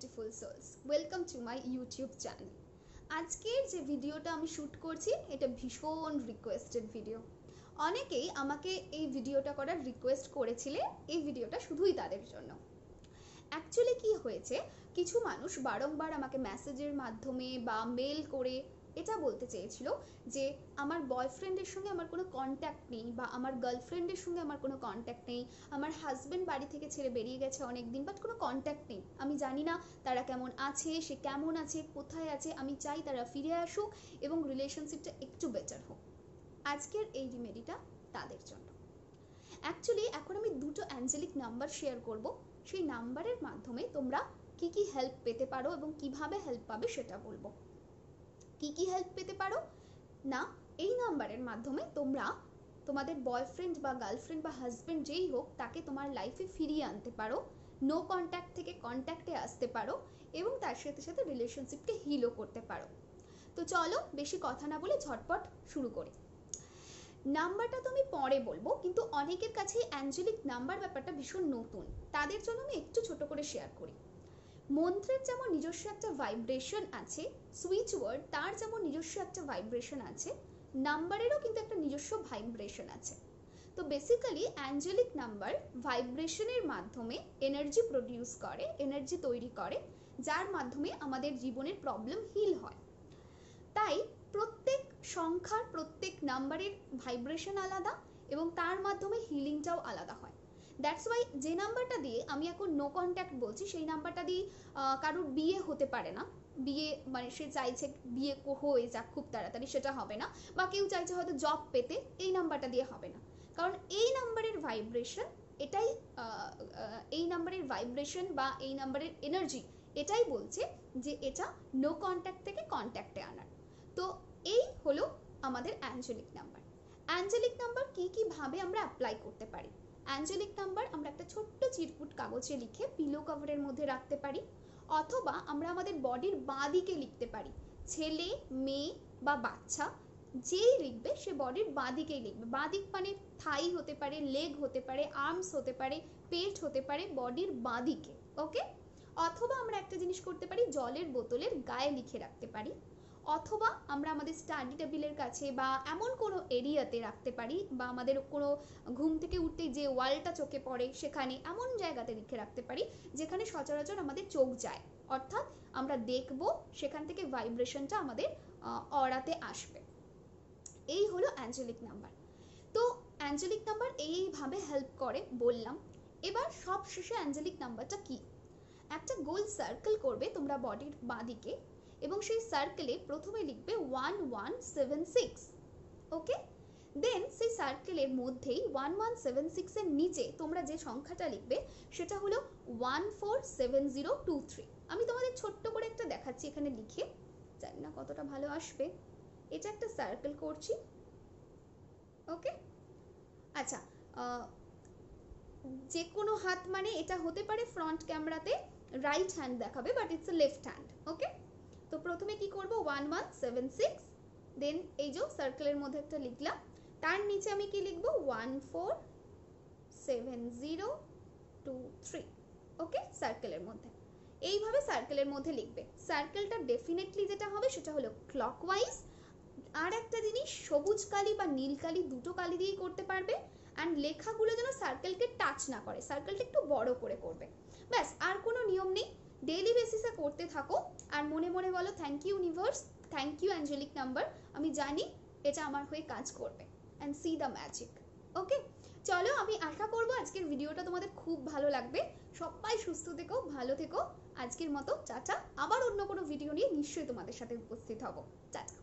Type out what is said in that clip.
Beautiful souls, welcome to my YouTube channel. আজকের যে ভিডিওটা আমি শ্যুট করছি এটা ভীষণ রিকোয়েস্টেড ভিডিও। অনেকেই আমাকে এই ভিডিওটা করার রিকোয়েস্ট করেছিলে, এই ভিডিওটা শুধুই তাদের জন্য। অ্যাকচুয়ালি কি হয়েছে, কিছু মানুষ বারংবার আমাকে মেসেজের মাধ্যমে বা মেল করে এটা বলতে চেয়েছিল যে আমার বয়ফ্রেন্ডের সঙ্গে আমার কোনো কন্ট্যাক্ট নেই, বা আমার গার্লফ্রেন্ডের সঙ্গে আমার কোনো কন্ট্যাক্ট নেই, আমার হাজব্যান্ড বাড়ি থেকে ছেড়ে বেরিয়ে গেছে অনেক দিন, বাট কোনো কন্ট্যাক্ট নেই, আমি জানি না তারা কেমন আছে, সে কেমন আছে, কোথায় আছে, আমি চাই তারা ফিরে আসুক এবং রিলেশনশিপটা একটু বেটার হোক। আজকের এই রেমেডিটা তাদের জন্য। অ্যাকচুয়ালি এখন আমি দুটো অ্যাঞ্জেলিক নাম্বার শেয়ার করব, সেই নাম্বারের মাধ্যমে তোমরা কি কি হেল্প পেতে পারো এবং কিভাবে হেল্প পাবে সেটা বলবো। কি কি হেল্প পেতে পারো না, এই নাম্বারের মাধ্যমে তোমরা তোমাদের বয়ফ্রেন্ড বা গার্লফ্রেন্ড বা হাজব্যান্ড যেই হোক তাকে তোমার লাইফে ফিরিয়ে আনতে পারো, নো কন্ট্যাক্ট থেকে কন্ট্যাক্টে আসতে পারো এবং তার সাথে সাথে রিলেশনশিপকে হিলও করতে পারো। তো চলো বেশি কথা না বলে ঝটপট শুরু করি। নাম্বারটা তো আমি পরে বলবো, কিন্তু অনেকের কাছে অ্যাঞ্জেলিক নাম্বার ব্যাপারটা ভীষণ নতুন, তাদের জন্য আমি একটু ছোট করে শেয়ার করি। মন্ত্রের যেমন নিজস্ব একটা ভাইব্রেশন আছে, সুইচ ওয়ার্ড তার যেমন নিজস্ব একটা ভাইব্রেশন আছে, নাম্বারেরও কিন্তু একটা নিজস্ব ভাইব্রেশন আছে। তো বেসিক্যালি অ্যাঞ্জেলিক নাম্বার ভাইব্রেশনের মাধ্যমে এনার্জি প্রডিউস করে, এনার্জি তৈরি করে, যার মাধ্যমে আমাদের জীবনের প্রবলেম হিল হয়। তাই প্রত্যেক সংখ্যার প্রত্যেক নাম্বারের ভাইব্রেশন আলাদা এবং তার মাধ্যমে হিলিংটাও আলাদা হয়। দ্যাটস ওয়াই যে নাম্বারটা দিয়ে আমি এখন নো কন্ট্যাক্ট বলছি, সেই নাম্বারটা দিয়ে কারোর বিয়ে হতে পারে না, বিয়ে মানে সে চাইছে বিয়ে হয়ে যাক খুব তাড়াতাড়ি, সেটা হবে না। বা কেউ চাইছে হয়তো জব পেতে, এই নাম্বারটা দিয়ে হবে না, কারণ এই নাম্বারের ভাইব্রেশন এটাই, এই নাম্বারের ভাইব্রেশন বা এই নাম্বারের এনার্জি এটাই বলছে যে এটা নো কন্ট্যাক্ট থেকে কন্ট্যাক্টে আনার। তো এই হলো আমাদের অ্যাঞ্জেলিক নাম্বার। অ্যাঞ্জেলিক নাম্বার কি কি ভাবে আমরা অ্যাপ্লাই করতে পারি। অ্যাঞ্জেলিক নাম্বার আমরা একটা ছোট্ট চিরকুট কাগজে লিখে পিলো কভারের মধ্যে রাখতে পারি, অথবা আমরা আমাদের বডির বাঁ দিকে লিখতে পারি। ছেলে, মেয়ে বা বাচ্চা যেই লিখবে সে বডির বাঁ দিকেই লিখবে। বাঁ দিক মানে থাই হতে পারে, লেগ হতে পারে, আর্মস হতে পারে, পেট হতে পারে, বডির বাঁ দিকে। ওকে, অথবা আমরা একটা জিনিস করতে পারি, জলের বোতলের গায়ে লিখে রাখতে পারি, অথবা আমরা আমাদের স্টাডি টেবিলের কাছে বা এমন কোনো এরিয়াতে রাখতে পারি, বা আমাদের কোনো ঘুম থেকে উঠতে যে ওয়ালটা চোখে পড়ে সেখানে এমন জায়গাতে লিখে রাখতে পারি যেখানে সচরাচর আমাদের চোখ যায়, অর্থাৎ আমরা দেখব, সেখান থেকে ভাইব্রেশনটা আমাদের অরাতে আসবে। এই হলো অ্যাঞ্জেলিক নাম্বার। তো অ্যাঞ্জেলিক নাম্বার এইভাবে হেল্প করে বললাম। এবার সব শেষে অ্যাঞ্জেলিক নাম্বারটা কি, একটা গোল সার্কেল করবে তোমরা বডির বাঁ দিকে এবং সেই সার্কেলে প্রথমে লিখবে 1176। ওকে, দেন সেই সার্কেলের মধ্যেই 1176 এর নিচে তোমরা যে সংখ্যাটা লিখবে সেটা হলো 147023। আমি তোমাদের ছোট্ট করে একটা দেখাচ্ছি এখানে লিখে, জানি না কতটা ভালো আসবে। এটা একটা সার্কেল করছি। ওকে, আচ্ছা, যে কোনো হাত মানে এটা হতে পারে ফ্রন্ট ক্যামেরাতে রাইট হ্যান্ড দেখাবে, but it's a left hand. Okay, তো প্রথমে কি করব 1176, দেন এই যে সার্কেলের মধ্যে একটা লিখলাম, তার নিচে আমি কি লিখব 147023। ওকে, সার্কেলের মধ্যে এইভাবে সার্কেলের মধ্যে লিখবে। সার্কেলটা ডেফিনেটলি যেটা হবে সেটা হলো ক্লকওয়াইজ। আর একটা জিনিস, সবুজ কালি বা নীল কালি দুটো কালি দিয়েই করতে পারবে, অ্যান্ড লেখাগুলো যেন সার্কেলকে টাচ না করে, সার্কেলটা একটু বড় করে করবে। ব্যাস, আর কোনো নিয়ম নেই, ডেইলি বেসিসে করতে থাকো আর মনে মনে বলো thank you universe, thank you angelic number, আমি জানি এটা আমার হয়ে কাজ করবে, and see the magic. Okay, চলো, আমি আশা করবো আজকের ভিডিওটা তোমাদের খুব ভালো লাগবে। সবাই সুস্থ থেকো, ভালো থেকো। আজকের মতো টাটা, আবার অন্য কোনো ভিডিও নিয়ে নিশ্চয়ই তোমাদের সাথে উপস্থিত হব। টাটা।